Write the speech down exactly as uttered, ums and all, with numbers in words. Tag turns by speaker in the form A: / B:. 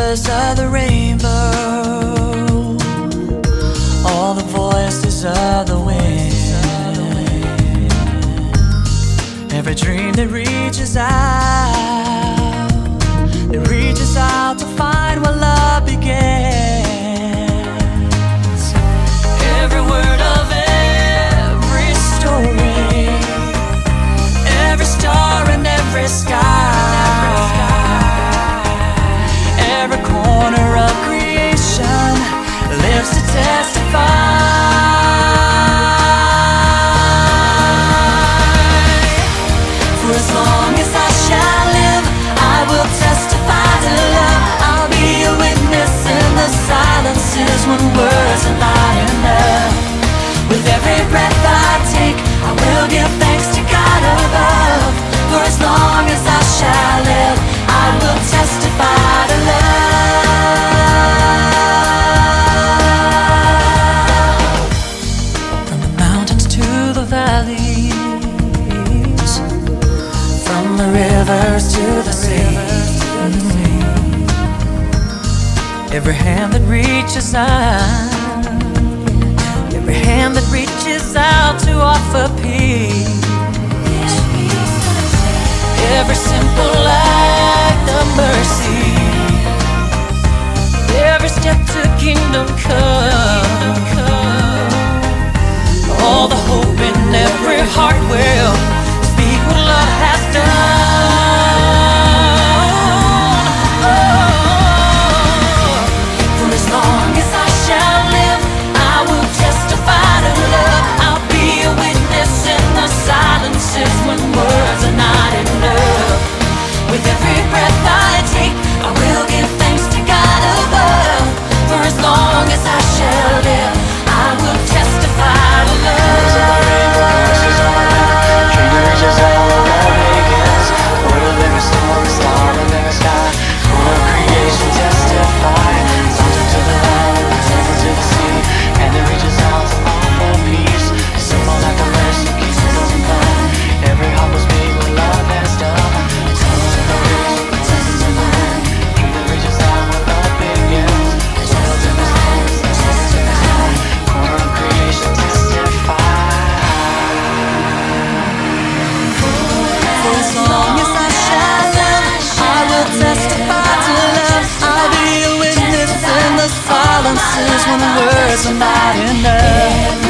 A: colors of the rainbow, all the voices of the wind, every dream that reaches out, that reaches out to find where love begins. Every word of every story, every star in every sky, every corner of creation lives to testify. For as long as I shall live, I will testify to love. I'll be a witness in the silences when words are not enough. With every breath I take, I will give thanks to God above. For as long as I shall live, I will testify to love. From the mountains to the valleys, from the rivers to the sea, every hand that reaches out, every hand that reaches out to offer peace, every simple act of mercy, every step to kingdom come, all the hope in every heart will speak what love has done. Oh, for as long as I shall live, I will testify to love. I'll be a witness in the silences when words are not enough. With every breath I take, I will give thanks to God above. For as long as I shall live, I will testify to love. When words are not enough.